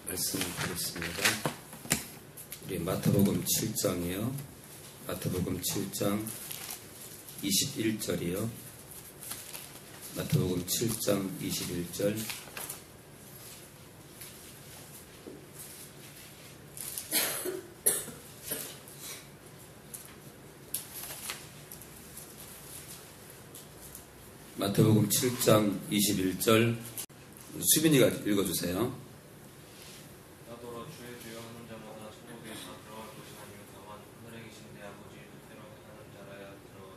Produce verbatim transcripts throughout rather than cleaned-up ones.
말씀을 드리겠습니다. 우리 마태복음 칠 장이요. 마태복음 칠 장 이십일 절이요. 마태복음 칠 장 이십일 절. 마태복음 칠 장 이십일 절. 수빈이가 읽어주세요. 나더러 주의 주여 하는 자마다 천국에 다 들어갈 것이 아니요 다만 하늘에 계신 내 아버지 뜻대로 하는 자라야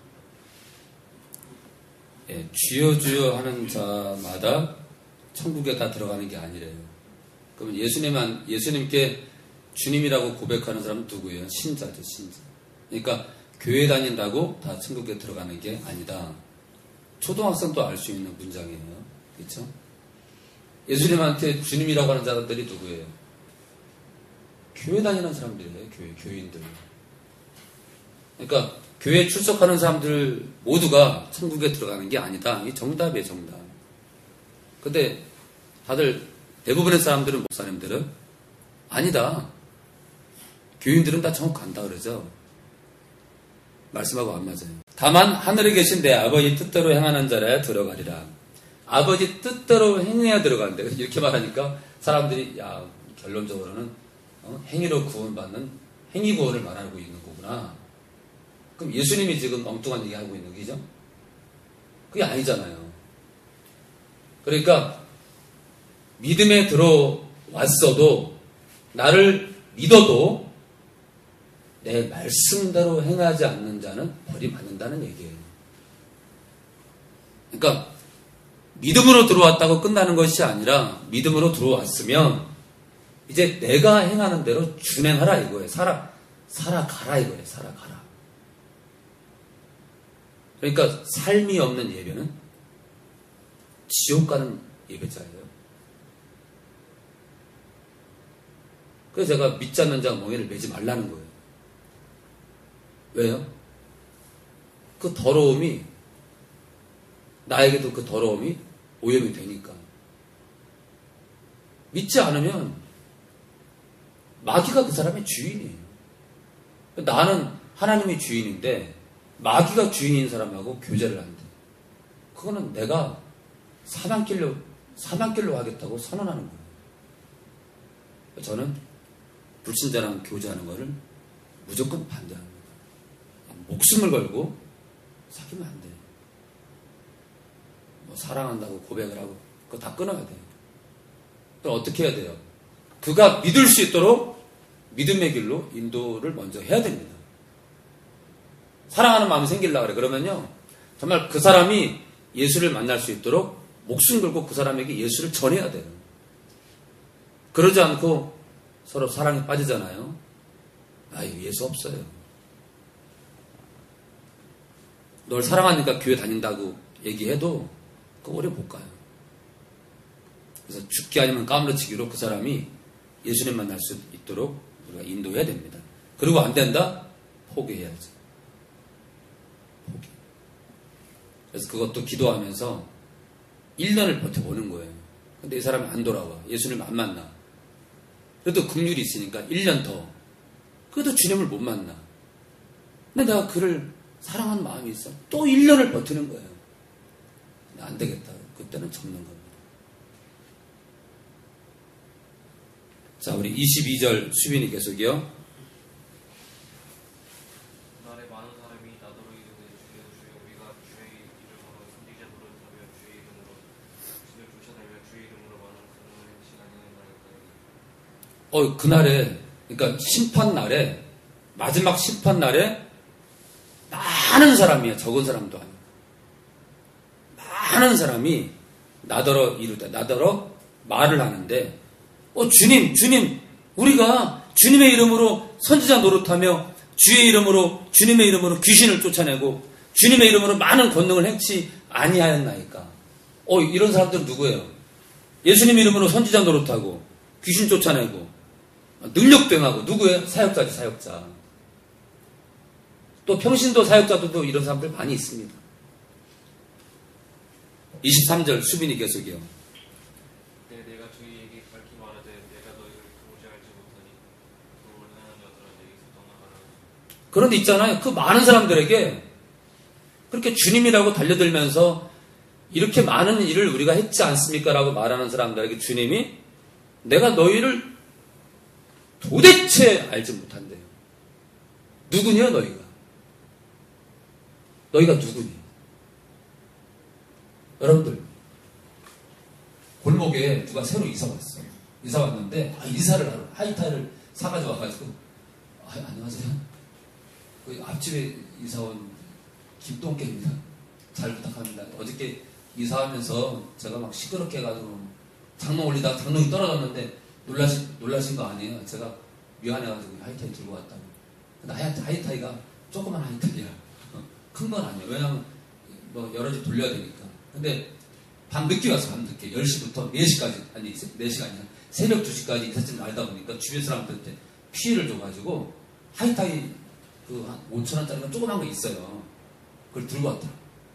들어간다. 예, 주여 주여 하는 자마다 천국에 다 들어가는 게 아니래요. 그러면 예수님만, 예수님께 주님이라고 고백하는 사람은 누구예요? 신자죠, 신자. 그러니까 교회 다닌다고 다 천국에 들어가는 게 아니다. 초등학생도 알 수 있는 문장이에요. 그렇죠? 예수님한테 주님이라고 하는 사람들이 누구예요? 교회 다니는 사람들이에요. 교회, 교인들. 그러니까 교회에 출석하는 사람들 모두가 천국에 들어가는 게 아니다. 이게 정답이에요, 정답. 근데 다들 대부분의 사람들은, 목사님들은 아니다. 교인들은 다 천국 간다 그러죠. 말씀하고 안 맞아요. 다만 하늘에 계신 내 아버지 뜻대로 행하는 자라야 들어가리라. 아버지 뜻대로 행해야 들어가는데 이렇게 말하니까 사람들이 야 결론적으로는 어? 행위로 구원받는 행위 구원을 말하고 있는 거구나. 그럼 예수님이 지금 엉뚱한 얘기 하고 있는 거죠? 그게 아니잖아요. 그러니까 믿음에 들어왔어도 나를 믿어도 내 말씀대로 행하지 않는 자는 버림받는다는 얘기예요. 그러니까 믿음으로 들어왔다고 끝나는 것이 아니라 믿음으로 들어왔으면 이제 내가 행하는 대로 준행하라 이거예요. 살아, 살아가라 이거예요. 살아가라. 그러니까 삶이 없는 예배는 지옥 가는 예배자예요. 그래서 제가 믿지 않는 자가 멍에를 매지 말라는 거예요. 왜요? 그 더러움이 나에게도 그 더러움이 오염이 되니까. 믿지 않으면 마귀가 그 사람의 주인이에요. 나는 하나님의 주인인데 마귀가 주인인 사람하고 교제를 한대. 그거는 내가 사망길로 사망길로 하겠다고 선언하는 거예요. 저는 불신자랑 교제하는 거를 무조건 반대합니다. 목숨을 걸고 사귀면 안 돼요. 뭐 사랑한다고 고백을 하고 그거 다 끊어야 돼요. 그럼 어떻게 해야 돼요? 그가 믿을 수 있도록 믿음의 길로 인도를 먼저 해야 됩니다. 사랑하는 마음이 생기려고 그래. 그러면요 정말 그 사람이 예수를 만날 수 있도록 목숨 걸고 그 사람에게 예수를 전해야 돼요. 그러지 않고 서로 사랑에 빠지잖아요. 아 이거 예수 없어요. 널 사랑하니까 교회 다닌다고 얘기해도 그 오래 못 가요. 그래서 죽기 아니면 까무러치기로 그 사람이 예수님 만날 수 있도록 우리가 인도해야 됩니다. 그리고 안 된다? 포기해야죠. 포기. 그래서 그것도 기도하면서 일 년을 버텨보는 거예요. 근데 이 사람이 안 돌아와. 예수님 안 만나. 그래도 긍휼이 있으니까 일 년 더. 그래도 주님을 못 만나. 근데 내가 그를 사랑하는 마음이 있어. 또 일 년을 버티는 거예요. 안 되겠다. 그때는 접는 겁니다. 자, 우리 이십이 절 수빈이 계속이요. 그날에 많은 사람이 나더러 이르되 주여 주여 우리가 주의 이름으로 선지자 노릇하며 주의 이름으로 집을 쫓아내며 주의 이름으로 많은 간음을 행치 아니하나이까. 어, 그날에, 그러니까 심판 날에, 마지막 심판 날에 많은 사람이야. 적은 사람도 아니고. 많은 사람이 나더러 이르다. 나더러 말을 하는데, 어, 주님, 주님, 우리가 주님의 이름으로 선지자 노릇하며 주의 이름으로, 주님의 이름으로 귀신을 쫓아내고 주님의 이름으로 많은 권능을 행치 아니하였나이까. 어, 이런 사람들은 누구예요? 예수님 이름으로 선지자 노릇하고 귀신 쫓아내고 능력도 행하고 누구예요? 사역자지, 사역자. 또 평신도 사역자들도 이런 사람들 많이 있습니다. 이십삼 절 수빈이 계속이요. 그때 내가 저희에게 밝히 말하되 내가 너희를 도무지 알지 못하니 그걸 행하는 자들아 내게서 떠나가라. 그런데 있잖아요. 그 많은 사람들에게 그렇게 주님이라고 달려들면서 이렇게 많은 일을 우리가 했지 않습니까? 라고 말하는 사람들에게 주님이 내가 너희를 도대체 알지 못한대요. 누구냐 너희가? 너희가 누구니? 여러분들 골목에 누가 새로 이사 왔어. 이사 왔는데 아, 이사를 하러 하이타이를 사가지고 와가지고 아, 안녕하세요. 그 앞집에 이사 온 김동깨입니다. 잘 부탁합니다. 어저께 이사하면서 제가 막 시끄럽게 해가지고 장롱 올리다가 장롱이 떨어졌는데 놀라신, 놀라신 거 아니에요. 제가 미안해가지고 하이타이 들고 왔다고. 근데 하이, 하이타이가 조그만 하이타이야. 큰 건 아니에요. 왜냐면 뭐 여러 집 돌려야 되니까. 근데 밤 늦게 왔어. 밤 늦게. 열 시부터 네 시까지 아니 네 시가 아니라 새벽 두 시까지 이삿짐 날다 보니까 주변 사람들한테 피해를 줘가지고 하이타이 그 한 오천 원짜리가 조그만 거 있어요. 그걸 들고 왔더라.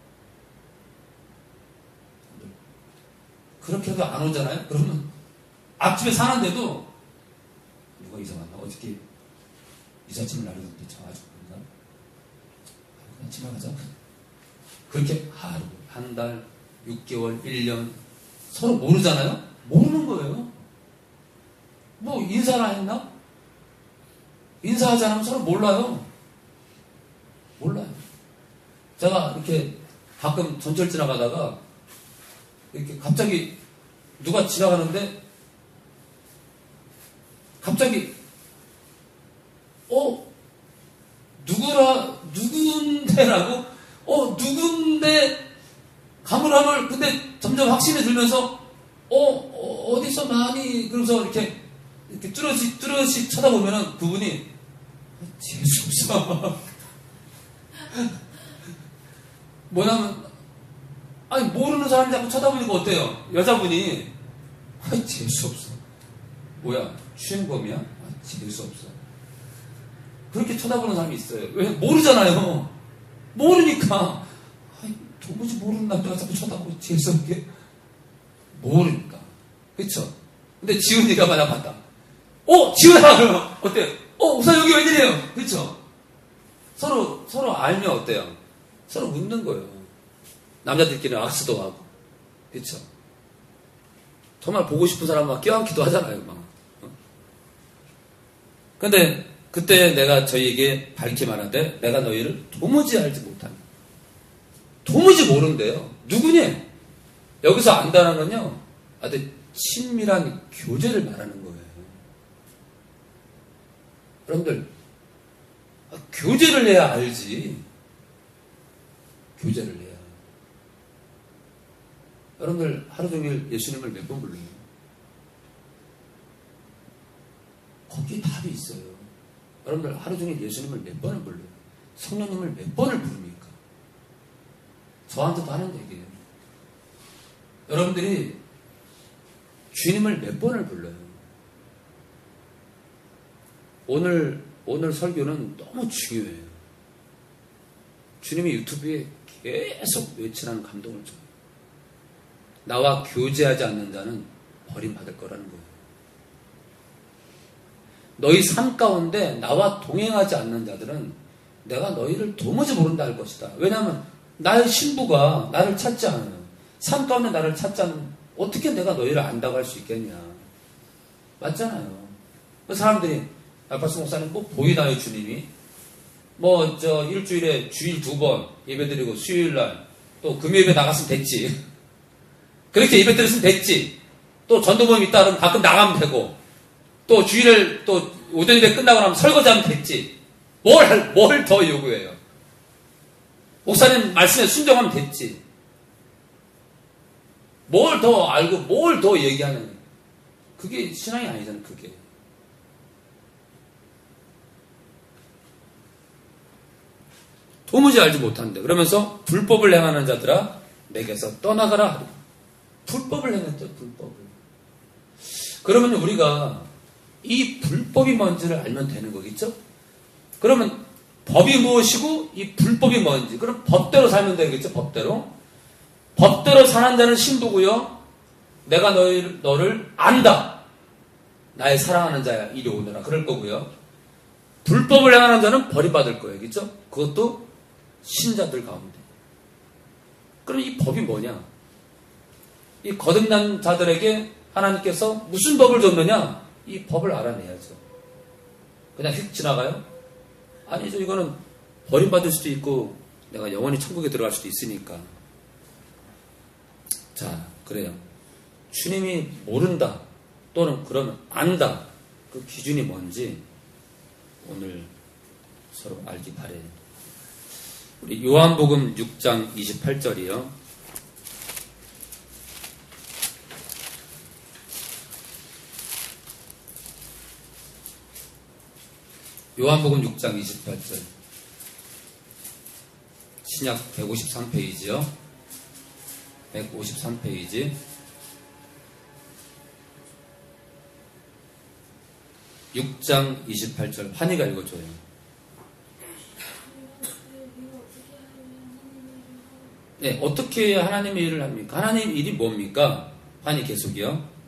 그렇게 해도 안 오잖아요? 그러면 앞집에 사는데도 누가 이사 왔나? 어저께 이삿짐을 나르는데 저 아주 그런가? 그냥 지나가자. 그렇게 하루, 한 달, 육 개월, 일 년 서로 모르잖아요? 모르는 거예요. 뭐 인사를 안 했나? 인사하지 않으면 서로 몰라요. 몰라요. 제가 이렇게 가끔 전철 지나가다가 이렇게 갑자기 누가 지나가는데 갑자기 어 누구라 누군데라고 어 누군데 가물가물 근데 점점 확신이 들면서 어, 어 어디서 많이 그러면서 이렇게 이렇게 뚜렷이 뚜렷이 쳐다보면은 그분이 재수 없어. 뭐냐면 아니 모르는 사람이 자꾸 쳐다보니까 어때요? 여자분이 아니 재수 없어. 뭐야 취행범이야? 아, 재수 없어. 그렇게 쳐다보는 사람이 있어요. 왜? 모르잖아요. 모르니까 아니, 도무지 모르는 남자가 자꾸 쳐다보고 재수 없게 모르니까. 그쵸? 근데 지훈이가 만약 봤다. 어 지훈아 그러면 어때? 어 우선 여기 웬일이에요? 그쵸? 서로 서로 알면 어때요? 서로 묻는 거예요. 남자들끼리 악수도 하고, 그쵸? 정말 보고 싶은 사람 막 껴안기도 하잖아요, 막. 어? 근데 그때 내가 저희에게 밝히 말하되 내가 너희를 도무지 알지 못한다. 도무지 모른대요. 누구냐? 여기서 안다는 건요, 아주 친밀한 교제를 말하는 거예요. 여러분들, 교제를 해야 알지. 교제를 해야. 여러분들 하루 종일 예수님을 몇 번 불러요? 거기에 답이 있어요. 여러분들 하루 종일 예수님을 몇 번을 불러요? 성령님을 몇 번을 부릅니까? 저한테도 하는 얘기예요. 여러분들이 주님을 몇 번을 불러요? 오늘 오늘 설교는 너무 중요해요. 주님이 유튜브에 계속 외치라는 감동을 줘요. 나와 교제하지 않는 자는 버림받을 거라는 거예요. 너희 삶 가운데 나와 동행하지 않는 자들은 내가 너희를 도무지 모른다 할 것이다. 왜냐하면 나의 신부가 나를 찾지 않아요. 삶 가운데 나를 찾지 않으면 어떻게 내가 너희를 안다고 할 수 있겠냐. 맞잖아요. 그 사람들이 알파스 목사님 꼭 보이나요 주님이? 뭐 저 일주일에 주일 두 번 예배드리고 수요일날 또 금요일에 나갔으면 됐지. 그렇게 예배 드렸으면 됐지. 또 전도 모임 있다 그러면 가끔 나가면 되고 또 주일을 또 오전 예배 끝나고 나면 설거지하면 됐지. 뭘, 뭘 더 요구해요? 목사님 말씀에 순종하면 됐지. 뭘 더 알고 뭘 더 얘기하는 그게 신앙이 아니잖아요. 그게. 도무지 알지 못한대. 그러면서 불법을 행하는 자들아 내게서 떠나가라 하리. 불법을 행했죠. 불법을. 그러면 우리가 이 불법이 뭔지를 알면 되는 거겠죠? 그러면 법이 무엇이고 이 불법이 뭔지. 그럼 법대로 살면 되겠죠? 법대로. 법대로 사는 자는 신부고요. 내가 너를, 너를 안다. 나의 사랑하는 자야, 이리 오너라. 그럴 거고요. 불법을 행하는 자는 버림받을 거예요. 그렇죠? 그것도 신자들 가운데. 그럼 이 법이 뭐냐? 이 거듭난 자들에게 하나님께서 무슨 법을 줬느냐? 이 법을 알아내야죠. 그냥 휙 지나가요? 아니죠. 이거는 버림받을 수도 있고 내가 영원히 천국에 들어갈 수도 있으니까. 자, 그래요. 주님이 모른다 또는 그러면 안다. 그 기준이 뭔지 오늘 서로 알기 바래요. 우리 요한복음 육 장 이십팔 절이요. 요한복음 육 장 이십팔 절. 신약 백오십삼 페이지요. 백오십삼 페이지. 육 장 이십팔 절. 환희가 읽어줘요. 네, 어떻게 해야 하나님의 일을 합니까? 하나님 일이 뭡니까? 환희 계속이요.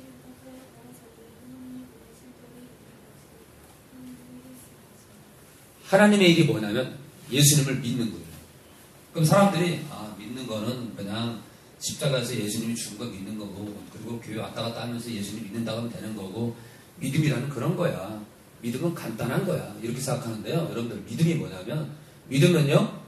하나님의 일이 뭐냐면 예수님을 믿는 거예요. 그럼 사람들이 아 믿는 거는 그냥 십자가에서 예수님이 죽은 거 믿는 거고 그리고 교회 왔다 갔다 하면서 예수님 믿는다고 하면 되는 거고 믿음이라는 그런 거야. 믿음은 간단한 거야. 이렇게 생각하는데요. 여러분들 믿음이 뭐냐면 믿음은요.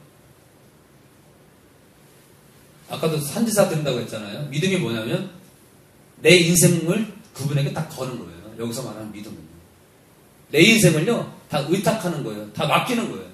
아까도 산지사 드린다고 했잖아요. 믿음이 뭐냐면 내 인생을 그분에게 딱 거는 거예요. 여기서 말하는 믿음은요. 내 인생을요. 다 의탁하는 거예요. 다 맡기는 거예요.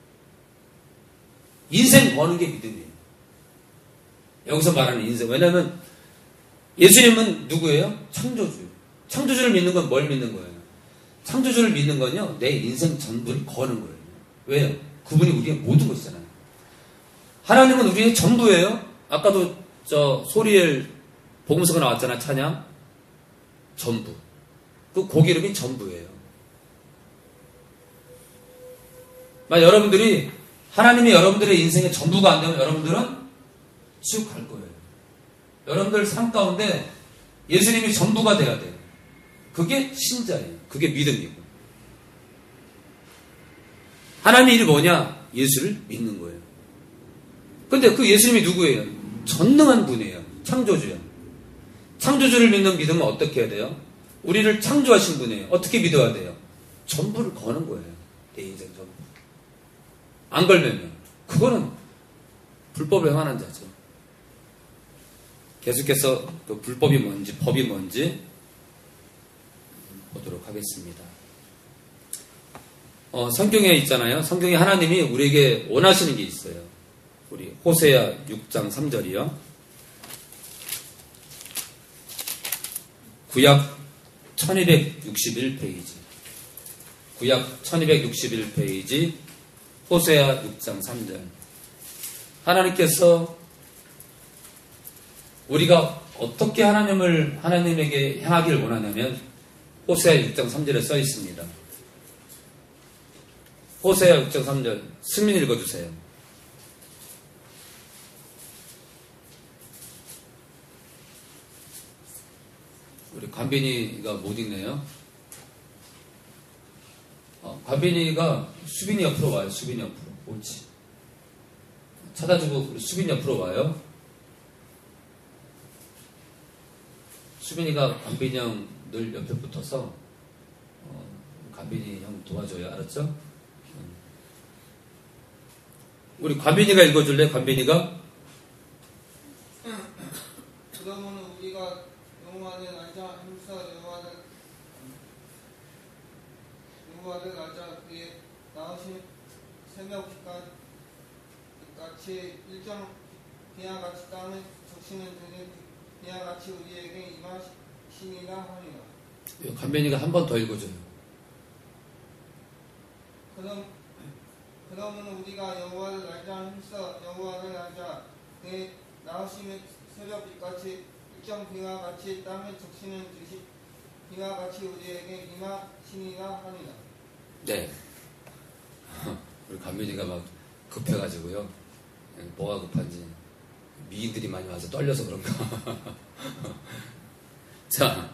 인생 거는 게 믿음이에요. 여기서 말하는 인생. 왜냐하면 예수님은 누구예요? 창조주. 창조주를 믿는 건 뭘 믿는 거예요? 창조주를 믿는 건요. 내 인생 전부를 거는 거예요. 왜요? 그분이 우리의 모든 것이잖아요. 하나님은 우리의 전부예요. 아까도 저 소리엘 복음서가 나왔잖아요. 찬양. 전부. 그 곡 이름이 전부예요. 만약 여러분들이 하나님이 여러분들의 인생의 전부가 안 되면 여러분들은 지옥 갈 거예요. 여러분들 삶 가운데 예수님이 전부가 돼야 돼요. 그게 신자예요. 그게 믿음이고. 하나님의 일이 뭐냐? 예수를 믿는 거예요. 근데 그 예수님이 누구예요? 전능한 분이에요. 창조주예요. 창조주를 믿는 믿음은 어떻게 해야 돼요? 우리를 창조하신 분이에요. 어떻게 믿어야 돼요? 전부를 거는 거예요. 내 인생 전부. 안 걸면요. 그거는 불법을 행하는 자죠. 계속해서 그 불법이 뭔지 법이 뭔지 보도록 하겠습니다. 어, 성경에 있잖아요. 성경에 하나님이 우리에게 원하시는 게 있어요. 우리 호세아 육 장 삼 절이요. 구약 천이백육십일 페이지. 구약 천이백육십일 페이지 호세아 육 장 삼 절. 하나님께서 우리가 어떻게 하나님을 하나님에게 향하기를 원하냐면 호세아 육 장 삼 절에 써 있습니다. 호세아 육 장 삼 절 승민 읽어주세요. 우리 관빈이가 못 읽네요. 어, 관빈이가 수빈이 옆으로 와요. 수빈이 옆으로. 옳지. 찾아주고 우리 수빈이 옆으로 와요. 수빈이가 관빈이 형 늘 옆에 붙어서 어, 관빈이 형 도와줘요. 알았죠? 음. 우리 관빈이가 읽어줄래? 관빈이가? 그러면 우리가 여호와를 알자 힘써 여호와를 여호와를 알자 그의 나으신 새벽빛과 같이 일정 비와 같이 땅에 적시는 들은 비와 같이 우리에게 임하시니라 하니라. 관빈이가 한 번 더 읽어줘요. 그럼 그러면 우리가 여호와를 알자 힘써 여호와를 알자 그의 나으심의 새벽빛같이 일정 비와 같이 땅에 적시는 듯이 비와 같이 우리에게 임하시니라 하니라. 네. 우리 관빈이가 막 급해가지고요. 뭐가 급한지 미인들이 많이 와서 떨려서 그런가. 자,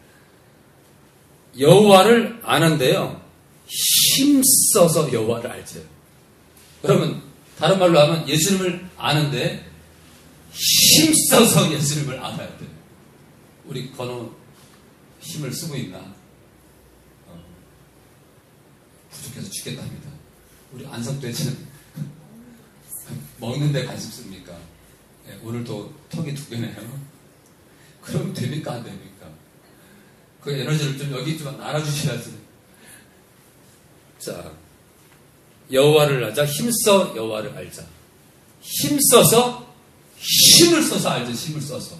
여호와를 아는데요, 힘써서 여호와를 알죠. 그러면 다른 말로 하면 예수님을 아는데 힘써서 예수님을 알아야 돼요. 우리 건우 힘을 쓰고 있나? 어, 부족해서 죽겠답니다. 우리 안석돼지는 먹는데 관심 씁니까? 네, 오늘도 턱이 두 개네요. 그럼 됩니까? 안 됩니까? 그 에너지를 좀 여기 좀 나눠주셔야지. 자, 여호와를 알자. 힘써 여호와를 알자. 힘써서, 힘을 써서 알죠. 힘을 써서.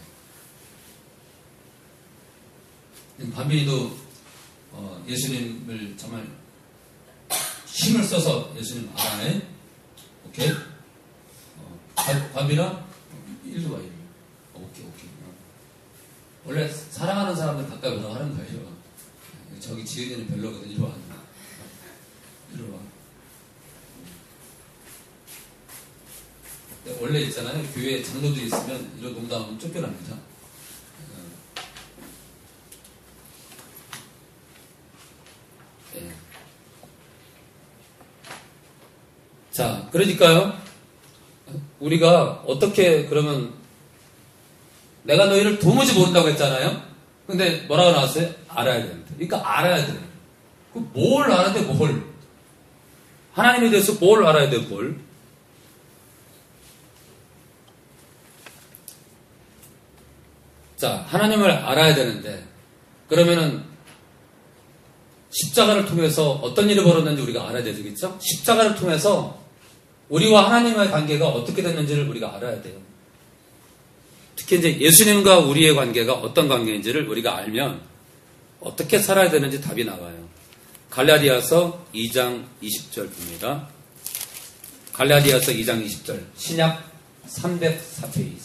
반민이도 어, 예수님을 정말 힘을 써서 예수님 알아내. 오케이? 어, 반민아, 일로 와, 일로. 오케이, 오케이. 어. 원래 사랑하는 사람들 가까이 오라고 하는 거예요. 저기 지은이는 별로거든. 이리 와. 이리 와. 원래 있잖아요. 교회에 장로들이 있으면 이런 농담하면 쫓겨납니다. 네. 자, 그러니까요. 우리가 어떻게 그러면 내가 너희를 도무지 모른다고 했잖아요. 근데 뭐라고 나왔어요? 알아야 됩니다. 그러니까 알아야 돼요. 그 뭘 알아야 돼? 뭘? 하나님에 대해서 뭘 알아야 돼? 뭘? 자, 하나님을 알아야 되는데, 그러면은, 십자가를 통해서 어떤 일이 벌어졌는지 우리가 알아야 되겠죠? 십자가를 통해서 우리와 하나님의 관계가 어떻게 됐는지를 우리가 알아야 돼요. 특히 이제 예수님과 우리의 관계가 어떤 관계인지를 우리가 알면 어떻게 살아야 되는지 답이 나와요. 갈라디아서 이 장 이십 절 봅니다. 갈라디아서 이 장 이십 절, 신약 삼백사 페이지.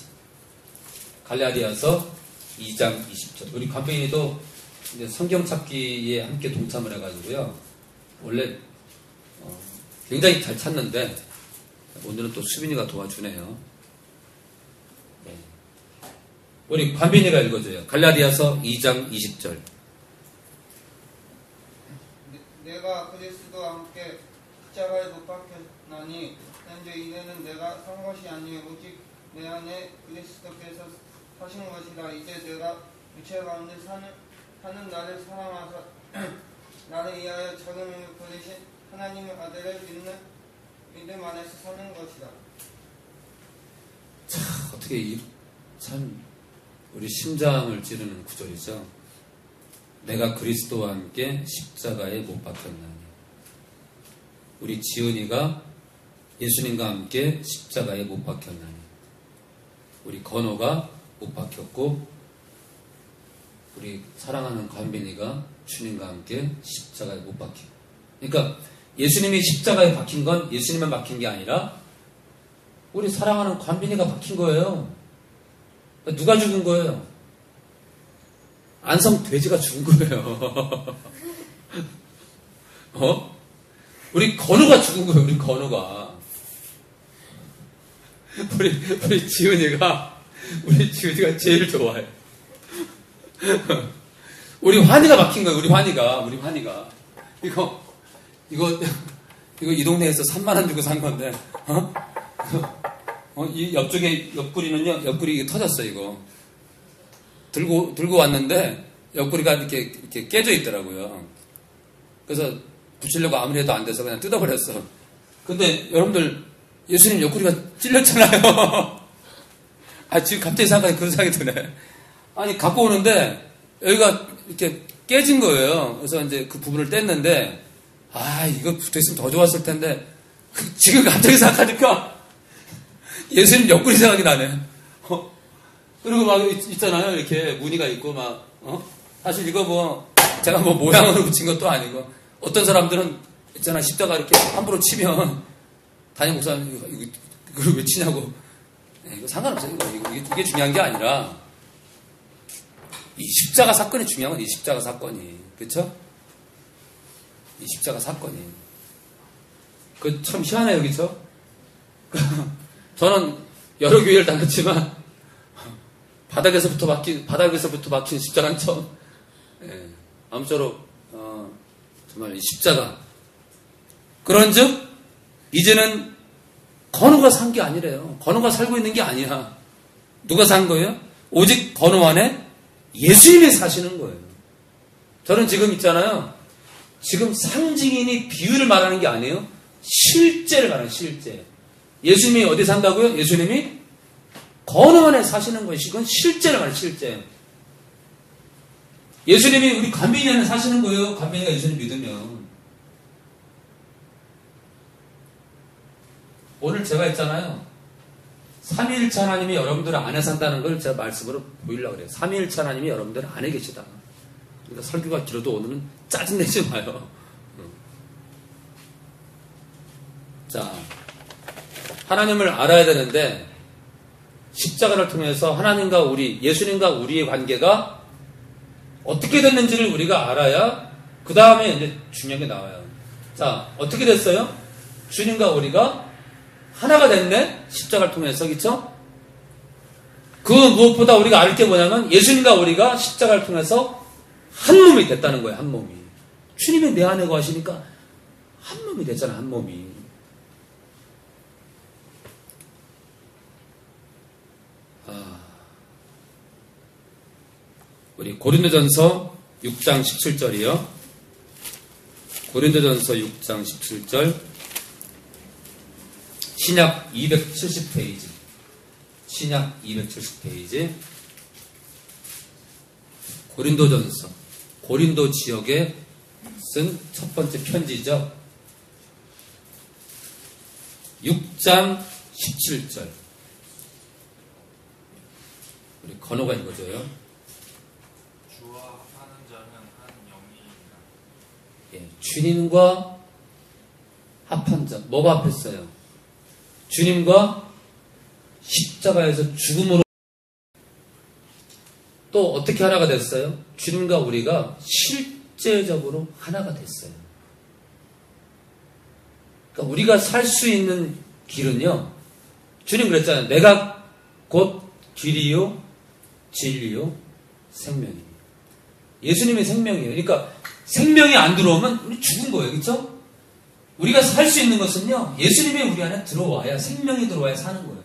갈라디아서 이 장 이십 절. 우리 관배인이도 이제 성경 찾기에 함께 동참을 해가지고요. 원래 어, 굉장히 잘 찾는데 오늘은 또 수빈이가 도와주네요. 네. 우리 관배인이가 읽어줘요. 갈라디아서 이 장 이십 절. 내가 그리스도와 함께 십자가에 못 박혔나니 현재 이제는 내가 산 것이 아니요 오직 내 안에 그리스도께서 사신 것이다. 이제 내가 육체 가운데 사는, 사는 나를 사랑하사 나를 위하여 작은 힘을 보내신 하나님의 아들을 믿는 믿음 안에서 사는 것이다. 참 어떻게 이, 참 우리 심장을 찌르는 구절이죠. 내가 그리스도와 함께 십자가에 못 박혔나니. 우리 지은이가 예수님과 함께 십자가에 못 박혔나니. 우리 건호가 못 박혔고 우리 사랑하는 관빈이가 주님과 함께 십자가에 못 박혀. 그러니까 예수님이 십자가에 박힌 건 예수님만 박힌 게 아니라 우리 사랑하는 관빈이가 박힌 거예요. 누가 죽은 거예요? 안성 돼지가 죽은 거예요. 어? 우리 건우가 죽은 거예요. 우리 건우가. 우리 우리 지은이가 우리 지은이가 제일 좋아해. 우리 환희가 막힌 거예요. 우리 환희가 우리 환희가 이거 이거 이거 이 동네에서 삼만 원 주고 산 건데, 어? 어, 이 옆쪽에 옆구리는요, 옆구리 터졌어 이거. 들고 들고 왔는데 옆구리가 이렇게 이렇게 깨져 있더라고요. 그래서 붙이려고 아무리 해도 안 돼서 그냥 뜯어버렸어. 근데 여러분들 예수님 옆구리가 찔렸잖아요. 아 지금 갑자기 생각하니 그런 생각이 드네. 아니 갖고 오는데 여기가 이렇게 깨진 거예요. 그래서 이제 그 부분을 뗐는데 아 이거 붙어있으면 더 좋았을 텐데 지금 갑자기 생각하니까 예수님 옆구리 생각이 나네. 어? 그리고 막 있잖아요. 이렇게 무늬가 있고 막 어? 사실 이거 뭐 제가 뭐 모양으로 붙인 것도 아니고 어떤 사람들은 있잖아 십자가 이렇게 함부로 치면 담임 목사님 이거, 이거, 이걸 왜 치냐고. 네, 이거 상관없어요. 이거, 이거, 이게 중요한 게 아니라 이 십자가 사건이 중요한 건 이 십자가 사건이. 그쵸? 이 십자가 사건이. 그 참 희한해요. 그쵸? 저는 여러 교회를 다녔지만 바닥에서부터 박힌, 바닥에서부터 박힌 십자가는 처음. 예, 아무쪼록, 어, 정말 이 십자가. 그런 즉, 이제는 건우가 산 게 아니래요. 건우가 살고 있는 게 아니야. 누가 산 거예요? 오직 건우 안에 예수님이 사시는 거예요. 저는 지금 있잖아요. 지금 상징이니 비유를 말하는 게 아니에요. 실제를 말하는 실제. 예수님이 어디 산다고요? 예수님이 건우 안에 사시는 거예요. 이건 실제를 말하는 실제. 예수님이 우리 관빈이 안에 사시는 거예요. 관빈이가 예수님 믿으면. 오늘 제가 있잖아요. 삼위일체 하나님이 여러분들 안에 산다는 걸 제가 말씀으로 보이려고 그래요. 삼위일체 하나님이 여러분들 안에 계시다. 그러니까 설교가 길어도 오늘은 짜증내지 마요. 자, 하나님을 알아야 되는데 십자가를 통해서 하나님과 우리, 예수님과 우리의 관계가 어떻게 됐는지를 우리가 알아야 그 다음에 이제 중요한 게 나와요. 자, 어떻게 됐어요? 주님과 우리가 하나가 됐네? 십자가를 통해서, 그쵸? 그 무엇보다 우리가 알 게 뭐냐면 예수님과 우리가 십자가를 통해서 한 몸이 됐다는 거예요, 한 몸이. 주님이 내 안에 거하시니까 한 몸이 됐잖아, 한 몸이. 아, 우리 고린도전서 육 장 십칠 절이요. 고린도전서 육 장 십칠 절. 신약 이백칠십 페이지. 신약 이백칠십 페이지. 고린도전서. 고린도 지역에 쓴 첫 번째 편지죠. 육 장 십칠 절. 우리 건호가 읽어줘요. 주와 합하는 자는 한 영이니라. 예, 주님과 합한 자. 뭐가 합했어요? 주님과 십자가에서 죽음으로 또 어떻게 하나가 됐어요? 주님과 우리가 실제적으로 하나가 됐어요. 그러니까 우리가 살 수 있는 길은요, 주님 그랬잖아요. 내가 곧 길이요, 진리요, 생명입니다. 예수님의 생명이에요. 그러니까 생명이 안 들어오면 우리 죽은 거예요. 그렇죠? 우리가 살 수 있는 것은요, 예수님이 우리 안에 들어와야, 생명이 들어와야 사는 거예요.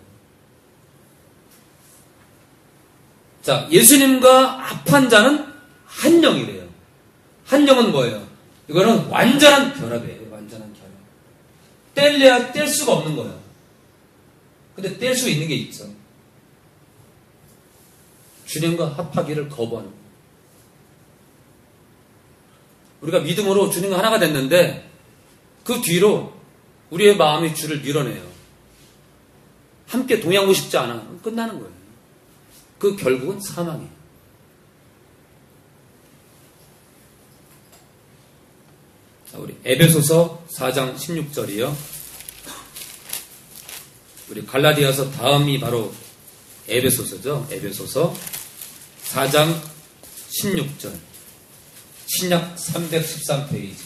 자, 예수님과 합한 자는 한 영이래요. 한 영은 뭐예요? 이거는 완전한 결합이에요. 완전한 결합. 뗄래야 뗄 수가 없는 거예요. 근데 뗄 수 있는 게 있죠. 주님과 합하기를 거부하는 거예요. 우리가 믿음으로 주님과 하나가 됐는데 그 뒤로 우리의 마음이 주를 밀어내요. 함께 동행하고 싶지 않아. 끝나는 거예요. 그 결국은 사망이에요. 자, 우리 에베소서 사 장 십육 절이요. 우리 갈라디아서 다음이 바로 에베소서죠. 에베소서 사 장 십육 절. 신약 삼백십삼 페이지.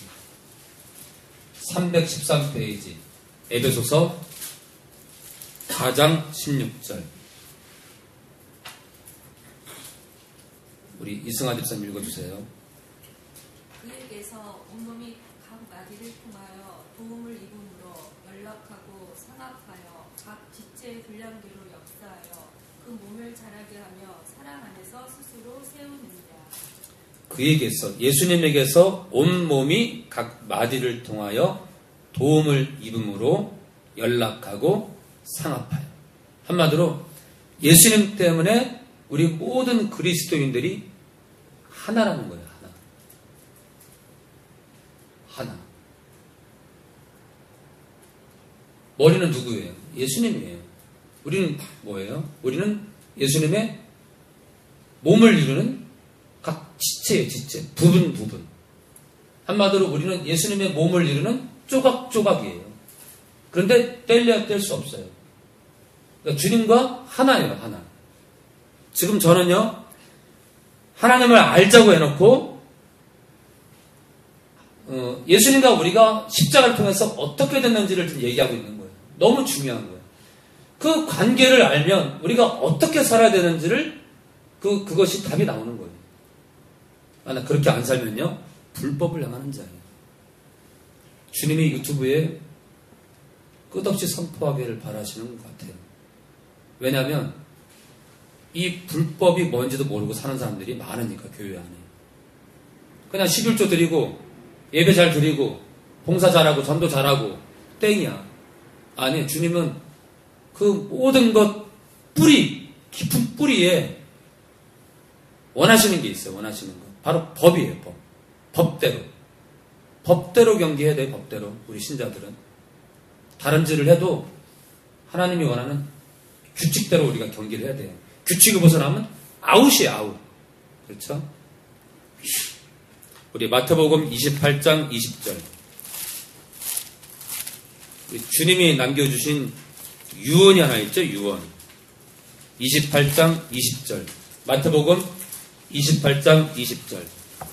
삼백십삼 페이지. 에베소서 사 장 십육 절. 우리 이승아 집사님 읽어주세요. 그에게서 온몸이 각 마디를 통하여 도움을 입음으로 연락하고 상합하여 각 지체의 분량대로 역사하여 그 몸을 자라게 하며 사랑 안에서 스스로 세우느니라. 그에게서, 예수님에게서 온몸이 각 마디를 통하여 도움을 입음으로 연락하고 상합하여. 한마디로 예수님 때문에 우리 모든 그리스도인들이 하나라는 거예요. 하나. 하나. 머리는 누구예요? 예수님이에요. 우리는 뭐예요? 우리는 예수님의 몸을 이루는 각 지체예요. 지체. 부분 부분. 한마디로 우리는 예수님의 몸을 이루는 조각조각이에요. 그런데 뗄래야 뗄 수 없어요. 그러니까 주님과 하나예요. 하나. 지금 저는요, 하나님을 알자고 해놓고 어, 예수님과 우리가 십자가를 통해서 어떻게 됐는지를 좀 얘기하고 있는 거예요. 너무 중요한 거예요. 그 관계를 알면 우리가 어떻게 살아야 되는지를 그, 그것이 답이 나오는 거예요. 만약 그렇게 안 살면요, 불법을 행하는 자예요. 주님이 유튜브에 끝없이 선포하기를 바라시는 것 같아요. 왜냐하면 이 불법이 뭔지도 모르고 사는 사람들이 많으니까, 교회 안에. 그냥 십일조 드리고 예배 잘 드리고 봉사 잘하고 전도 잘하고 땡이야. 아니, 주님은 그 모든 것 뿌리, 깊은 뿌리에 원하시는 게 있어요. 원하시는 것. 바로 법이에요. 법. 법대로. 법대로 경계해야 돼요. 법대로. 우리 신자들은. 다른 짓을 해도 하나님이 원하는 규칙대로 우리가 경계를 해야 돼요. 규칙을 벗어나면 아웃이에요. 아웃. 그렇죠? 우리 마태복음 이십팔 장 이십 절. 주님이 남겨주신 유언이 하나 있죠. 유언. 이십팔 장 이십 절. 마태복음 이십팔 장 이십 절.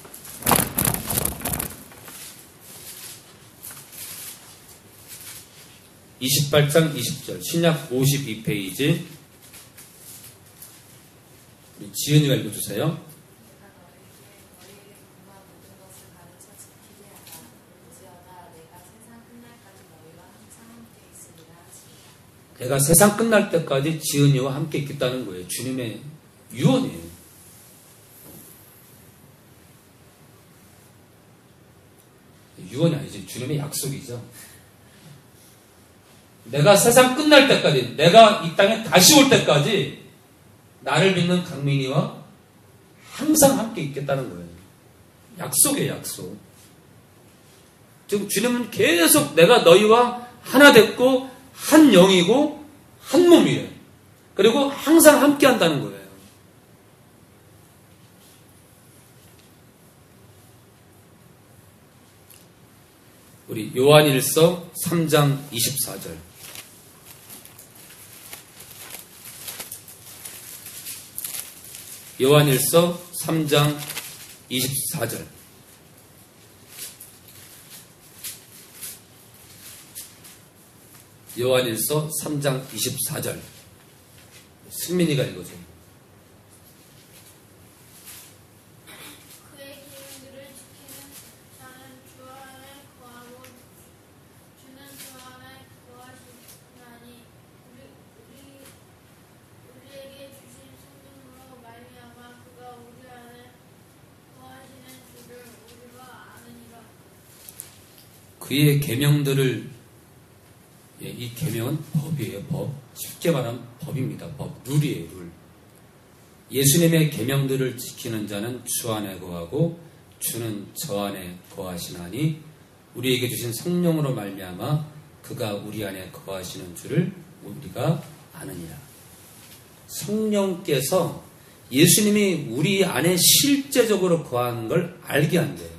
이십팔 장 이십 절. 신약 오십이 페이지. 우리 지은이가 읽어주세요. 내가 세상 끝날 때까지 지은이와 함께 있겠다는 거예요. 주님의 유언이에요. 유언이 아니지. 주님의 약속이죠. 내가 세상 끝날 때까지, 내가 이 땅에 다시 올 때까지 나를 믿는 강민이와 항상 함께 있겠다는 거예요. 약속이에요. 약속. 지금 주님은 계속 내가 너희와 하나 됐고 한 영이고 한 몸이에요. 그리고 항상 함께 한다는 거예요. 우리 요한일서 삼 장 이십사 절. 요한일서 삼 장 이십사 절. 요한일서 삼 장 이십사 절. 승민이가 읽어줘요. 그의 계명들을 지키는 자는 주 안에 거하고 주는 주 안에 거하시나니 우리, 우리, 우리에게 주신 성령으로 말미암아 그가 우리 안에 거하시는 주를 우리가 아느니라. 그의 계명들을, 예, 이 계명은 법이에요. 법. 쉽게 말하면 법입니다. 법. 룰이에요. 룰. 예수님의 계명들을 지키는 자는 주 안에 거하고 주는 저 안에 거하시나니 우리에게 주신 성령으로 말미암아 그가 우리 안에 거하시는 줄을 우리가 아느니라. 성령께서 예수님이 우리 안에 실제적으로 거하는 걸 알게 한대요.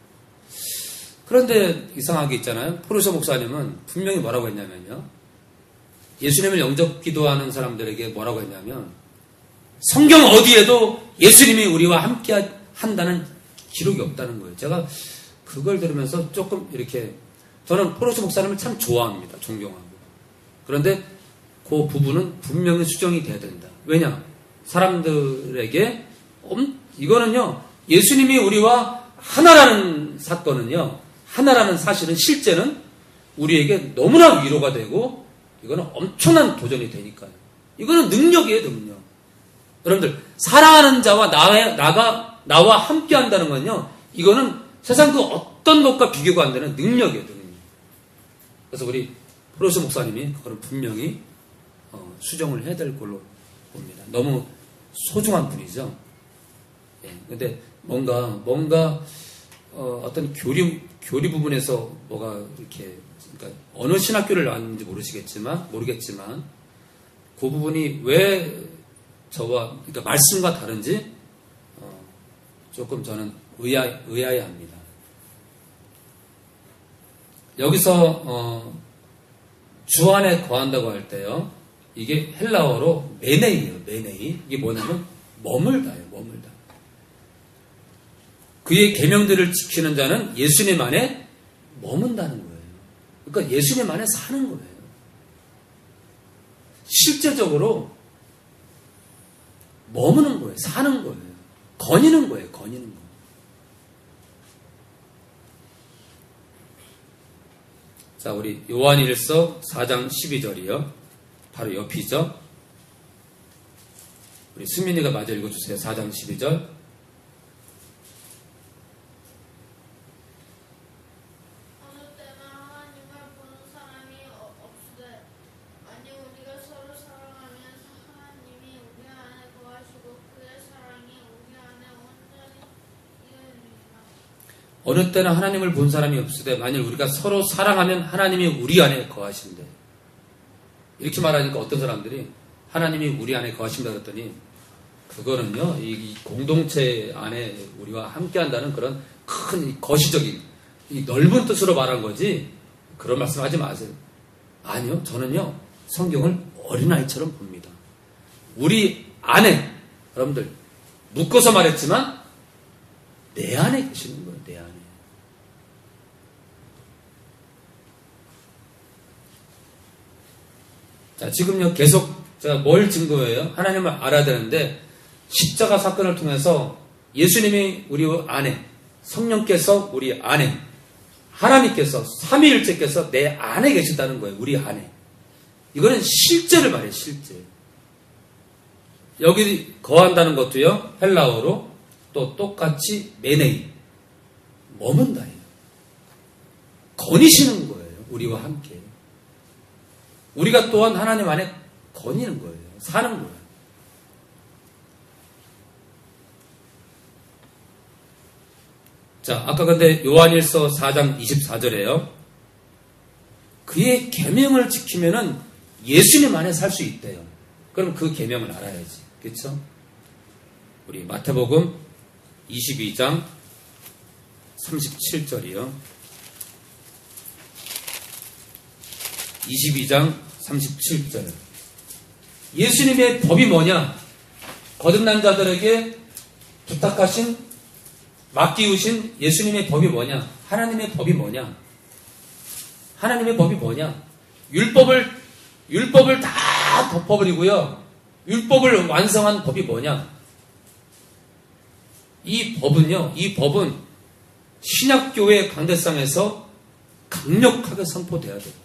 그런데 이상하게 있잖아요. 포르셔 목사님은 분명히 뭐라고 했냐면요. 예수님을 영접 기도하는 사람들에게 뭐라고 했냐면 성경 어디에도 예수님이 우리와 함께 한다는 기록이 없다는 거예요. 제가 그걸 들으면서 조금 이렇게, 저는 포르셔 목사님을 참 좋아합니다. 존경하고. 그런데 그 부분은 분명히 수정이 돼야 된다. 왜냐? 사람들에게 이거는요. 예수님이 우리와 하나라는 사건은요. 하나라는 사실은 실제는 우리에게 너무나 위로가 되고 이거는 엄청난 도전이 되니까요. 이거는 능력이에요. 능력. 여러분들 사랑하는 자와 나, 나가 나와 함께 한다는 건요. 이거는 세상 그 어떤 것과 비교가 안 되는 능력이에요. 능력. 그래서 우리 포르셔 목사님이 그거를 분명히 어, 수정을 해야 될 걸로 봅니다. 너무 소중한 분이죠. 예. 근데 뭔가 뭔가 어, 어떤 교리 교리 부분에서 뭐가 이렇게, 그러니까 어느 신학교를 나왔는지 모르시겠지만 모르겠지만 그 부분이 왜 저와, 그러니까 말씀과 다른지 어, 조금 저는 의아 의아해합니다. 여기서 어, 주 안에 거한다고 할 때요, 이게 헬라어로 메네이예요. 메네이. 이게 뭐냐면 머물다예요. 머물다. 그의 계명들을 지키는 자는 예수님 안에 머문다는 거예요. 그러니까 예수님 안에 사는 거예요. 실제적으로 머무는 거예요. 사는 거예요. 거니는 거예요. 거니는 거. 자, 우리 요한일서 사 장 십이 절이요. 바로 옆이죠. 우리 수민이가 마저 읽어주세요. 사 장 십이 절. 어느 때나 하나님을 본 사람이 없으되 만일 우리가 서로 사랑하면 하나님이 우리 안에 거하신대. 이렇게 말하니까 어떤 사람들이 하나님이 우리 안에 거하신다 그랬더니 그거는요, 이 공동체 안에 우리와 함께 한다는 그런 큰 거시적인 이 넓은 뜻으로 말한 거지 그런 말씀 하지 마세요. 아니요, 저는요 성경을 어린아이처럼 봅니다. 우리 안에, 여러분들 묶어서 말했지만 내 안에 계시는 거예요. 내 안에. 자, 지금요 계속 제가 뭘 증거해요? 하나님을 알아야 되는데 십자가 사건을 통해서 예수님이 우리 안에, 성령께서 우리 안에, 하나님께서, 삼위일체께서 내 안에 계신다는 거예요. 우리 안에. 이거는 실제를 말해요. 실제. 여기 거한다는 것도요, 헬라어로 또 똑같이 메네이, 머문다예요. 거니시는 거예요. 우리와 함께. 우리가 또한 하나님 안에 거니는 거예요. 사는 거예요. 자, 아까 근데 요한일서 사 장 이십사 절에요. 그의 계명을 지키면은 예수님 안에 살 수 있대요. 그럼 그 계명을 알아야지. 그렇죠? 우리 마태복음 이십이 장 삼십칠 절이요. 이십이 장 삼십칠 절. 예수님의 법이 뭐냐? 거듭난 자들에게 부탁하신, 맡기우신 예수님의 법이 뭐냐? 하나님의 법이 뭐냐? 하나님의 법이 뭐냐? 율법을, 율법을 다 덮어버리고요. 율법을 완성한 법이 뭐냐? 이 법은요, 이 법은 신약교회 강대상에서 강력하게 선포돼야 돼요.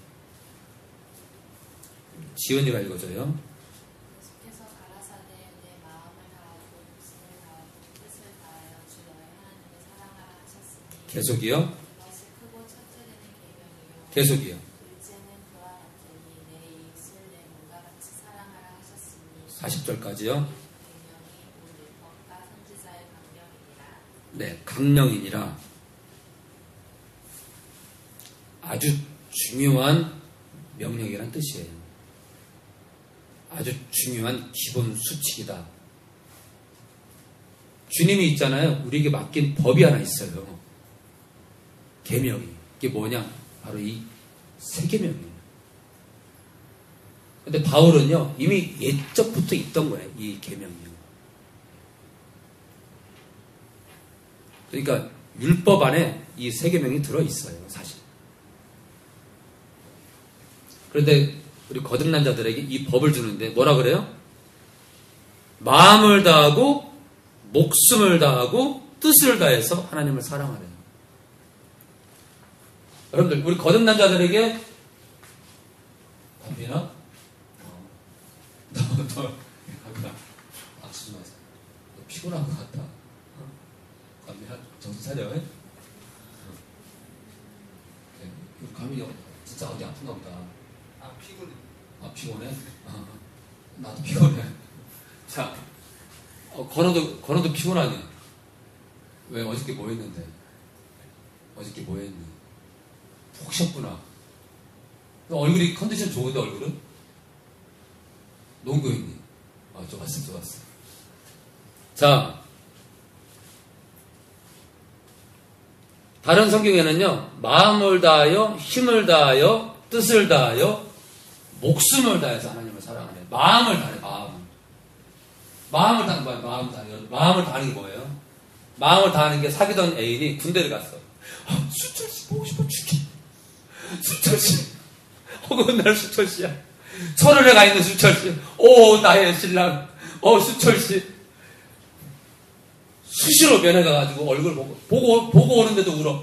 지은이가 읽어줘요. 계속해서 가라사대 내 마음을 다하고 목숨을 다하고 뜻을 다하여 주 너의 하나님을 사랑하라 하셨으니 계속이요. 이것이 크고 첫째되는 계명이요 계속이요. 둘째는 그와 같으니 내 이웃을 내 몸과 같이 사랑하라 하셨으니 사십 절까지요. 계명이 온 율법과 선지자의 강령이니라. 네, 강령이니라. 아주 중요한 명령이란 뜻이에요. 아주 중요한 기본 수칙이다. 주님이 있잖아요. 우리에게 맡긴 법이 하나 있어요. 계명이. 이게 뭐냐? 바로 이 세 계명이에요. 근데 바울은요, 이미 옛적부터 있던 거예요. 이 계명이요. 그러니까 율법 안에 이 세 계명이 들어 있어요, 사실. 그런데 우리 거듭난 자들에게 이 법을 주는데 뭐라 그래요? 마음을 다하고 목숨을 다하고 뜻을 다해서 하나님을 사랑하래요. 여러분들, 우리 거듭난 자들에게 담비나? 어. 너, 너, 담비나, 악수 좀 하세요. 너 피곤한 것 같다. 어? 담비나, 정신 차려. 어? 네. 감이 진짜 어디 아픈가 보다. 아, 피곤해. 아, 피곤해? 어. 나도 피곤해. 자, 어, 건호도, 건호도 피곤하니? 왜 어저께 뭐 했는데? 어저께 뭐 했니? 푹 쉬었구나. 얼굴이 컨디션 좋은데, 얼굴은? 농구했니? 아, 좋았어, 좋았어. 자, 다른 성경에는요, 마음을 다하여, 힘을 다하여, 뜻을 다하여, 목숨을 다해서 하나님을 사랑하네. 마음을 다해, 마음을. 마음을 다하는 거예요, 마음을 다하는 거. 마음을 다하는 게 뭐예요? 마음을 다하는 게 사귀던 애인이 군대를 갔어. 아, 수철씨 보고 싶어 죽기. 수철씨. 혹은 날 수철씨야. 철원에 가 있는 수철씨. 오, 나의 신랑. 어, 수철씨. 수시로 면회 가가지고 얼굴 보고, 보고, 보고 오는데도 울어.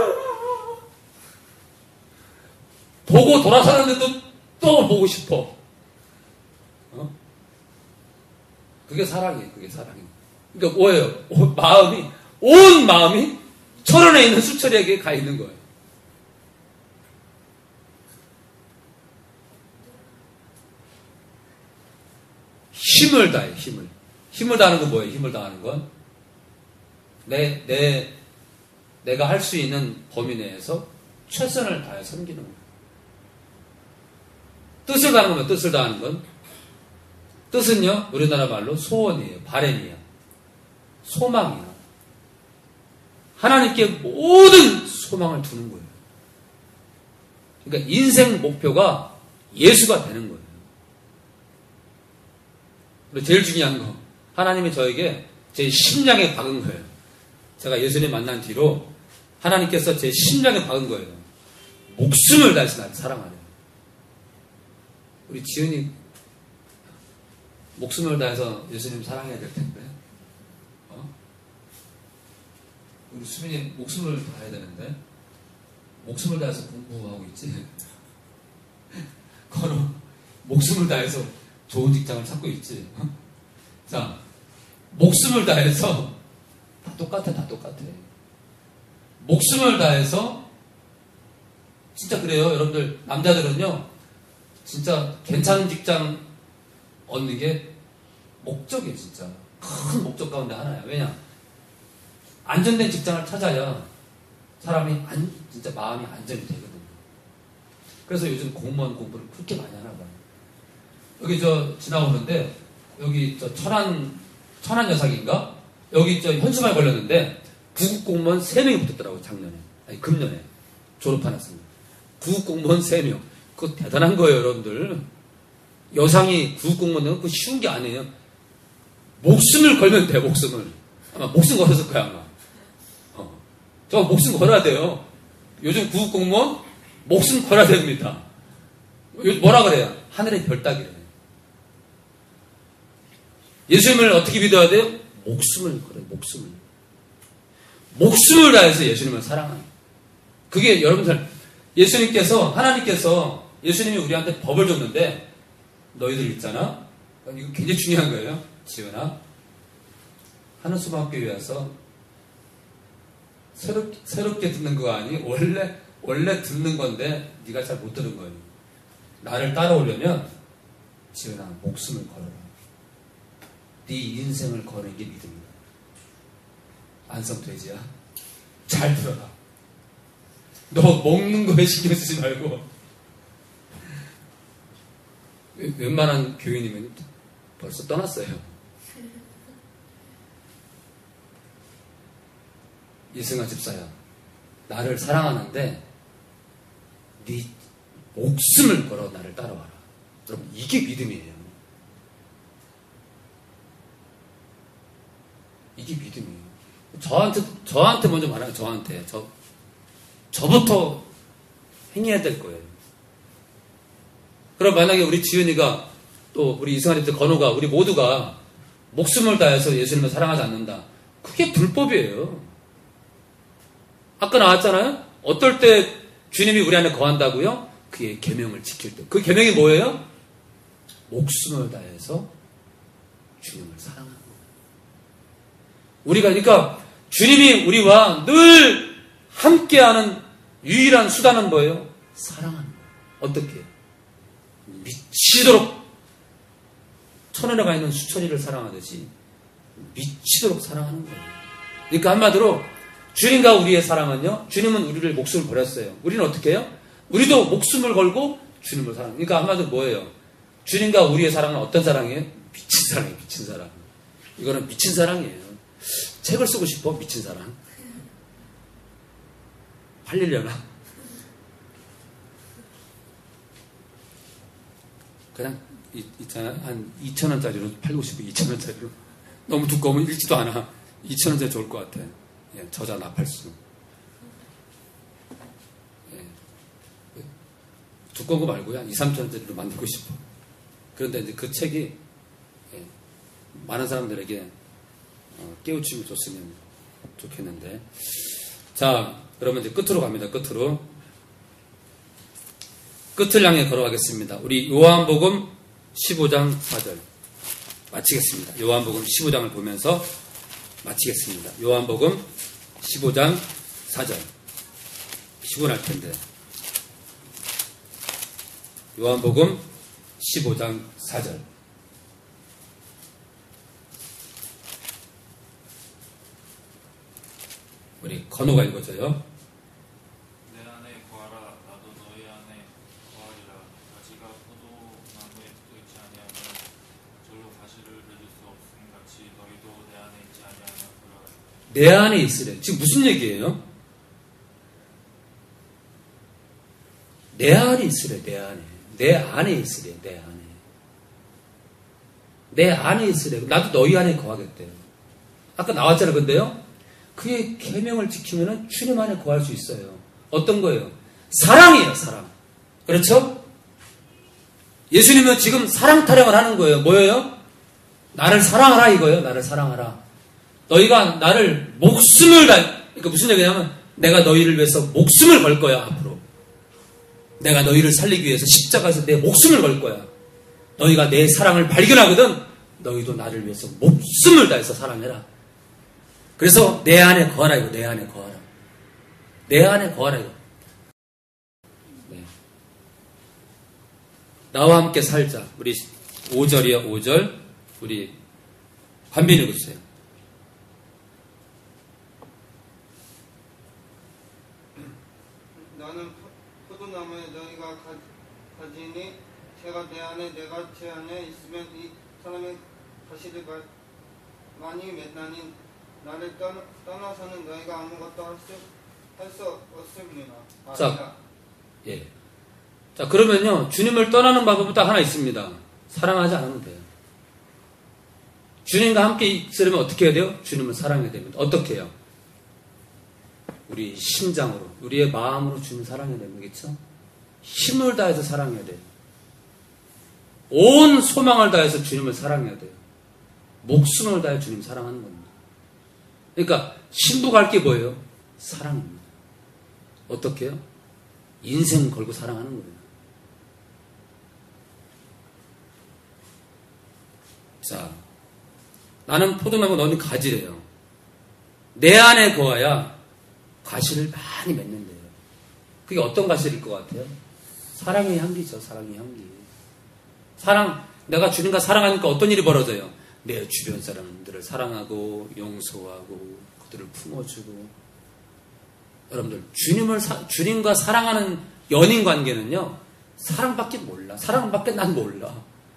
보고 돌아서는데도 또 보고 싶어. 어? 그게 사랑이에요, 그게 사랑이에요. 그러니까 뭐예요? 오, 마음이, 온 마음이 철원에 있는 수철이에게 가 있는 거예요. 힘을 다해, 힘을. 힘을 다하는 건 뭐예요? 힘을 다하는 건? 내, 내, 내가 할 수 있는 범위 내에서 최선을 다해 섬기는 거예요. 뜻을 다하는 거면 뜻을 다하는 건? 뜻은요, 우리나라 말로 소원이에요. 바람이에요. 소망이에요. 하나님께 모든 소망을 두는 거예요. 그러니까 인생 목표가 예수가 되는 거예요. 그리고 제일 중요한 거, 하나님이 저에게 제 심장에 박은 거예요. 제가 예수님 만난 뒤로 하나님께서 제 심장에 박은 거예요. 목숨을 다해서 나를 사랑하래요. 우리 지은이 목숨을 다해서 예수님 사랑해야 될 텐데, 어? 우리 수민이 목숨을 다해야 되는데 목숨을 다해서 공부하고 있지. 건우 목숨을 다해서 좋은 직장을 찾고 있지. 어? 자, 목숨을 다해서 다 똑같아, 다 똑같아. 목숨을 다해서 진짜 그래요, 여러분들. 남자들은요, 진짜 괜찮은 직장 얻는 게 목적이에요, 진짜. 큰 목적 가운데 하나야. 왜냐? 안전된 직장을 찾아야 사람이 안, 진짜 마음이 안정이 되거든요. 그래서 요즘 공무원 공부를 그렇게 많이 하나 봐요. 여기 저 지나오는데, 여기 저 천안, 천안 여사기인가? 여기 저 현수막에 걸렸는데, 구급 공무원 세 명이 붙었더라고요, 작년에. 아니, 금년에. 졸업하놨습니다. 구급 공무원 세 명. 그거 대단한 거예요, 여러분들. 여상이 구급 공무원은 그거 쉬운 게 아니에요. 목숨을 걸면 돼, 목숨을. 아마 목숨 걸었을 거야, 아마. 어. 저 목숨 걸어야 돼요. 요즘 구급 공무원 목숨 걸어야 됩니다. 뭐라 그래요? 하늘의 별 따기래. 예수님을 어떻게 믿어야 돼요? 목숨을 걸어요, 목숨을. 목숨을 다해서 예수님을 사랑하는. 그게 여러분들, 예수님께서, 하나님께서 예수님이 우리한테 법을 줬는데, 너희들 있잖아? 이거 굉장히 중요한 거예요. 지은아, 하늘수목교회 와서 새롭게, 새롭게 듣는 거 아니? 원래, 원래 듣는 건데, 네가 잘 못 들은 거예요. 나를 따라오려면, 지은아, 목숨을 걸어라. 네 인생을 거는 게 믿음이다. 안성돼지야. 잘 들어라. 너 먹는 거에 신경 쓰지 말고. 웬만한 교인이면 벌써 떠났어요. 이승아 집사야, 나를 사랑하는데 네 목숨을 걸어 나를 따라와라. 여러분, 이게 믿음이에요. 이게 믿음이에요. 저한테, 저한테 먼저 말하면 저한테. 저, 저부터 행해야 될 거예요. 그럼 만약에 우리 지은이가 또 우리 이승환이 또 건호가 우리 모두가 목숨을 다해서 예수님을 사랑하지 않는다. 그게 불법이에요. 아까 나왔잖아요. 어떨 때 주님이 우리 안에 거한다고요? 그의 계명을 지킬 때. 그 계명이 뭐예요? 목숨을 다해서 주님을 사랑하는 거예요. 우리가 그러니까 주님이 우리와 늘 함께하는 유일한 수단은 뭐예요? 사랑하는 거예요. 어떻게? 미치도록 천연에 가 있는 수천이를 사랑하듯이 미치도록 사랑하는 거예요. 그러니까 한마디로 주님과 우리의 사랑은요, 주님은 우리를 목숨을 버렸어요. 우리는 어떻게 해요? 우리도 목숨을 걸고 주님을 사랑해요. 그러니까 한마디로 뭐예요? 주님과 우리의 사랑은 어떤 사랑이에요? 미친 사랑이에요. 미친 사랑. 이거는 미친 사랑이에요. 책을 쓰고 싶어? 미친 사랑. 팔리려나? 그냥 있잖아, 한 이천 원짜리로 팔고 싶어. 이천 원짜리로. 너무 두꺼우면 읽지도 않아. 이천 원짜리 좋을 것 같아. 예, 저자 나팔수. 예. 두꺼운 거 말고요. 한 이, 삼천 원짜리로 만들고 싶어. 그런데 이제 그 책이 예, 많은 사람들에게 어, 깨우치면 좋으면 좋겠는데. 자, 그러면 이제 끝으로 갑니다. 끝으로. 끝을 향해 걸어가겠습니다. 우리 요한복음 십오 장 사 절 마치겠습니다. 요한복음 십오 장을 보면서 마치겠습니다. 요한복음 십오 장 사 절. 피곤할 텐데. 요한복음 십오 장 사 절. 우리 건호가 읽어줘요. 내 안에 거하라 나도 너희 안에 거하리라. 가지가 포도나무에 붙어 있지 아니하면 절로 가시를 맺을 수 없음 같이 너희도 내 안에 있지 아니하면 그러하라. 내 안에 있으래. 지금 무슨 얘기예요? 내 안에 있으래. 내 안에. 내 안에 있으래. 내 안에. 내 안에 있으래. 나도 너희 안에 거하겠대요. 아까 나왔잖아요. 근데요. 그의 계명을 지키면 주님 안에 거할 수 있어요. 어떤 거예요? 사랑이에요. 사랑. 그렇죠? 예수님은 지금 사랑 타령을 하는 거예요. 뭐예요? 나를 사랑하라 이거예요. 나를 사랑하라. 너희가 나를 목숨을 다, 그러니까 무슨 얘기냐면 내가 너희를 위해서 목숨을 걸 거야. 앞으로. 내가 너희를 살리기 위해서 십자가에서 내 목숨을 걸 거야. 너희가 내 사랑을 발견하거든 너희도 나를 위해서 목숨을 다해서 사랑해라. 그래서 내 안에 거하라 이거. 내 안에 거하라. 내 안에 거하라 이거. 네. 나와 함께 살자. 우리 오 절이요. 오 절. 우리 한빈 읽어주세요. 나는 포도나무에 너희가 가, 가지니 제가 내 안에 내가 제 안에 있으면 이 사람의 가시를 가, 많이 맺나니 나를 떠, 떠나서는 너희가 아무것도 할 수 할 수 없습니다. 자, 예. 자, 그러면요, 주님을 떠나는 방법은 딱 하나 있습니다. 사랑하지 않으면 돼요. 주님과 함께 있으려면 어떻게 해야 돼요? 주님을 사랑해야 됩니다. 어떻게 해요? 우리 심장으로, 우리의 마음으로 주님을 사랑해야 됩니다. 그렇죠? 힘을 다해서 사랑해야 돼요. 온 소망을 다해서 주님을 사랑해야 돼요. 목숨을 다해 주님 사랑하는 겁니다. 그러니까 신부가 할 게 뭐예요? 사랑입니다. 어떻게 해요? 인생 걸고 사랑하는 거예요. 자, 나는 포도나무 너는 가지래요. 내 안에 거하야 가시를 많이 맺는데요. 그게 어떤 가시일 것 같아요? 사랑의 향기죠. 사랑의 향기. 사랑, 내가 주님과 사랑하니까 어떤 일이 벌어져요? 내 주변 사람들을 사랑하고 용서하고 그들을 품어주고. 여러분들 주님을 사, 주님과 사랑하는 연인 관계는요 사랑밖에 몰라. 사랑밖에 난 몰라.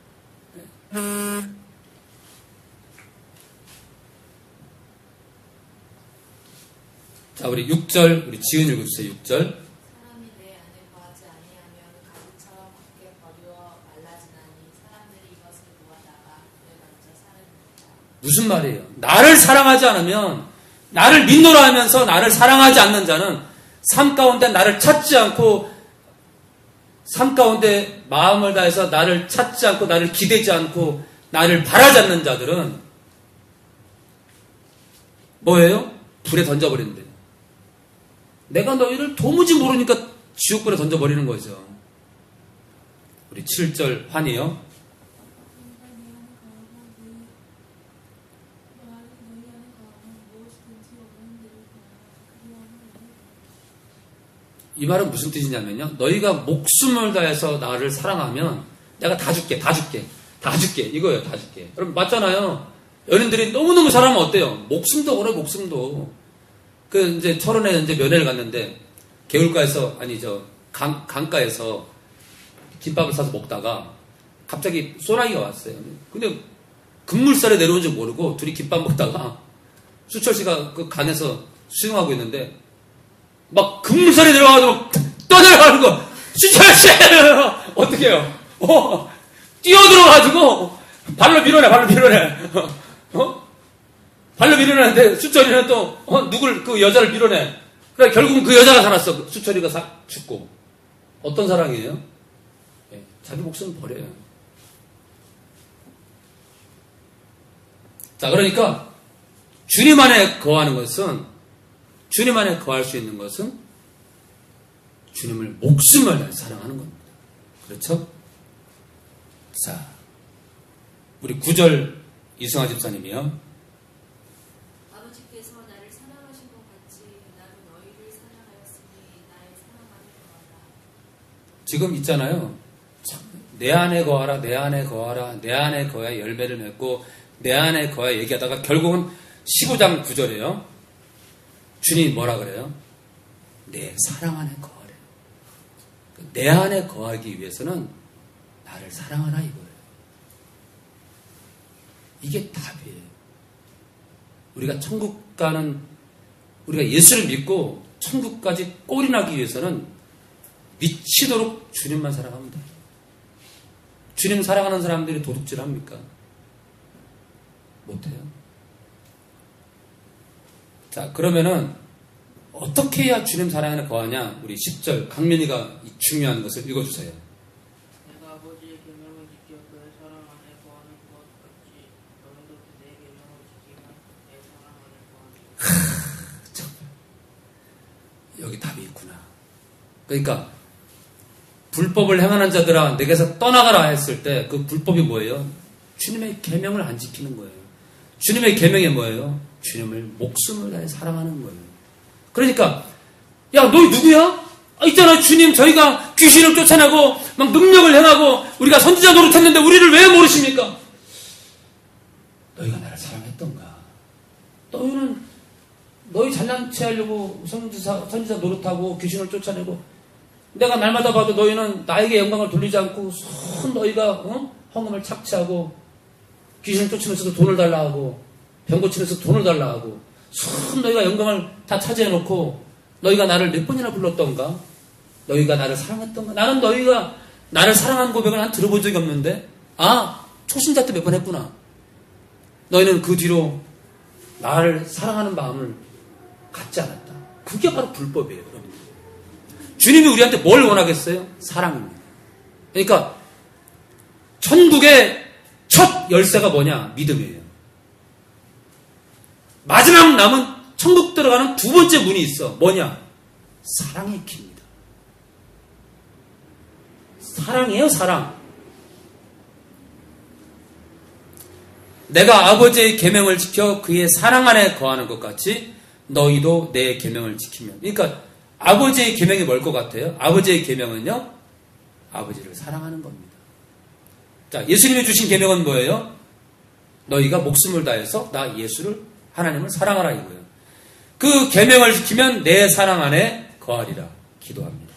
자, 우리 육 절 우리 지은 읽어주세요. 육 절. 사람이 내 안에 거하지 아니하면 가지처럼 밖에 버리워 말라지나니 사람들이 이것을 모아다가 그에 던져 사릅니다. 무슨 말이에요? 나를 사랑하지 않으면, 나를 믿노라 하면서 나를 사랑하지 않는 자는 삶 가운데 나를 찾지 않고, 삶 가운데 마음을 다해서 나를 찾지 않고, 나를 기대지 않고, 나를 바라지 않는 자들은 뭐예요? 불에 던져버린대요. 내가 너희를 도무지 모르니까 지옥불에 던져버리는 거죠. 우리 칠 절 환희요. 이 말은 무슨 뜻이냐면요. 너희가 목숨을 다해서 나를 사랑하면 내가 다 줄게, 다 줄게, 다 줄게. 이거예요, 다 줄게. 여러분, 맞잖아요. 연인들이 너무너무 사랑하면 어때요? 목숨도 걸어요, 목숨도. 그, 이제 철원에 이제 면회를 갔는데, 개울가에서, 아니, 저, 강, 강가에서 김밥을 사서 먹다가 갑자기 소나기가 왔어요. 근데 급물살에 내려온 줄 모르고 둘이 김밥 먹다가 수철 씨가 그 강에서 수영하고 있는데 막 급물살이 내려와가지고 떠내려가는 거. 수철 씨! 어떻게 해요? 어, 뛰어들어가지고 발로 밀어내, 발로 밀어내. 어? 발로 밀어내는데 수철이는 또 어, 누굴 그 여자를 밀어내. 그래 결국은 그 여자가 살았어. 수철이가 사, 죽고. 어떤 사랑이에요? 예, 자기 목숨 버려요. 자, 그러니까 주님 안에 거하는 것은, 주님 안에 거할 수 있는 것은 주님을 목숨을 다해 사랑하는 겁니다. 그렇죠? 자, 우리 구 절 이승화 집사님이요. 아버지께서 나를 사랑하신 것 같이 나도 너희를 사랑하였으니 나의 사랑 안에 거하라. 지금 있잖아요. 내 안에 거하라, 내 안에 거하라, 내 안에 거하여 열매를 맺고 내 안에 거하여 얘기하다가 결국은 십오 장 구 절이에요. 주님이 뭐라 그래요? 내 사랑 안에 거하래. 내 안에 거하기 위해서는 나를 사랑하라 이거예요. 이게 답이에요. 우리가 천국 가는, 우리가 예수를 믿고 천국까지 꼴이 나기 위해서는 미치도록 주님만 사랑하면 돼요. 주님 사랑하는 사람들이 도둑질 합니까? 못해요. 자, 그러면은 어떻게 해야 주님 사랑 안에 거하냐? 우리 십 절 강민이가 이 중요한 것을 읽어주세요. 내가 아버지의 계명을 지켜 그의 사랑 안에 거하는 것 같이 너희도 내 계명을 지키면 내 사랑 안에 거하리라. 여기 답이 있구나. 그러니까 불법을 행하는 자들아 내게서 떠나가라 했을 때 그 불법이 뭐예요? 주님의 계명을 안 지키는 거예요. 주님의 계명이 뭐예요? 주님을 목숨을 다해 사랑하는 거예요. 그러니까 야 너희 누구야? 아, 있잖아 주님 저희가 귀신을 쫓아내고 막 능력을 행하고 우리가 선지자 노릇했는데 우리를 왜 모르십니까? 너희가 나를 사랑했던가? 너희는 너희 잘난 체 하려고 선지자, 선지자 노릇하고 귀신을 쫓아내고 내가 날마다 봐도 너희는 나에게 영광을 돌리지 않고 손 너희가 어? 헌금을 착취하고 귀신을 쫓으면서도 돈을 달라 하고 병 고치면서 돈을 달라 하고 손 너희가 영광을 다 차지해놓고 너희가 나를 몇 번이나 불렀던가? 너희가 나를 사랑했던가? 나는 너희가 나를 사랑한 고백을 난 들어본 적이 없는데 아 초신자 때 몇 번 했구나. 너희는 그 뒤로 나를 사랑하는 마음을 갖지 않았다. 그게 바로 불법이에요. 여러분. 주님이 우리한테 뭘 원하겠어요? 사랑입니다. 그러니까 천국의 첫 열쇠가 뭐냐? 믿음이에요. 마지막 남은 천국 들어가는 두 번째 문이 있어. 뭐냐? 사랑의 길입니다. 사랑이에요, 사랑. 내가 아버지의 계명을 지켜 그의 사랑 안에 거하는 것 같이 너희도 내 계명을 지키면. 그러니까 아버지의 계명이 뭘 것 같아요? 아버지의 계명은요? 아버지를 사랑하는 겁니다. 자, 예수님이 주신 계명은 뭐예요? 너희가 목숨을 다해서 나 예수를 하나님을 사랑하라 이거예요. 그 계명을 지키면 내 사랑 안에 거하리라 기도합니다.